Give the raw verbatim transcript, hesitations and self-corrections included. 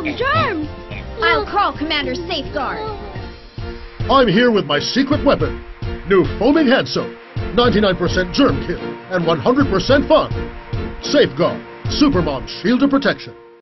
Germs! I'll call Commander Safeguard. I'm here with my secret weapon. New foaming hand soap. ninety-nine percent germ kill and one hundred percent fun. Safeguard. Supermom's shield of protection.